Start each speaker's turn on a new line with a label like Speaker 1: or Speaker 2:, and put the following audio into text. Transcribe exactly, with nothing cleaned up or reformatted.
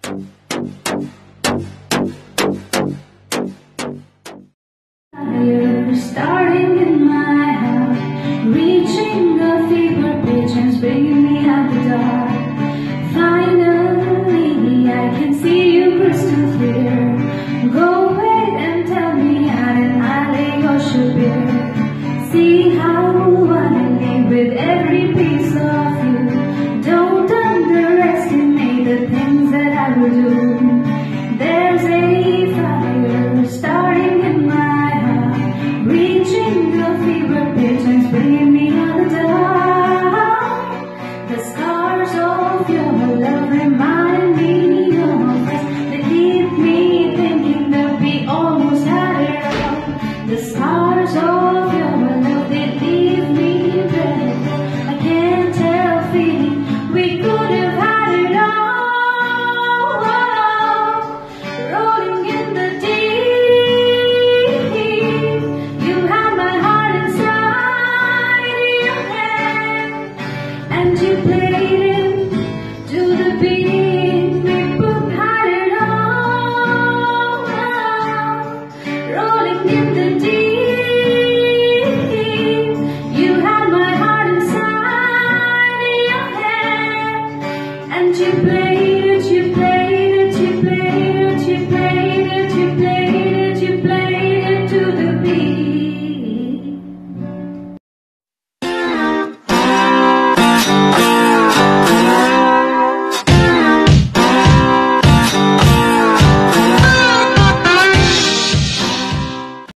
Speaker 1: Fire starting in my heart, reaching the fever pitch and bringing me out the dark. Finally, I can see you crystal clear. Go away and tell me out and I'll lay your sugar. See how I live with every piece of you. Don't underestimate the things that I will do. There's a fire starting in my heart, reaching the fever pitch and bringing me out the dark. The scars of your love remind me of us. They keep me thinking that we almost had it all. The scars of your love, they leave me breathless. I can't help feeling we could have had it all. Rolling in the deep, you had my heart inside your hand, and you played it.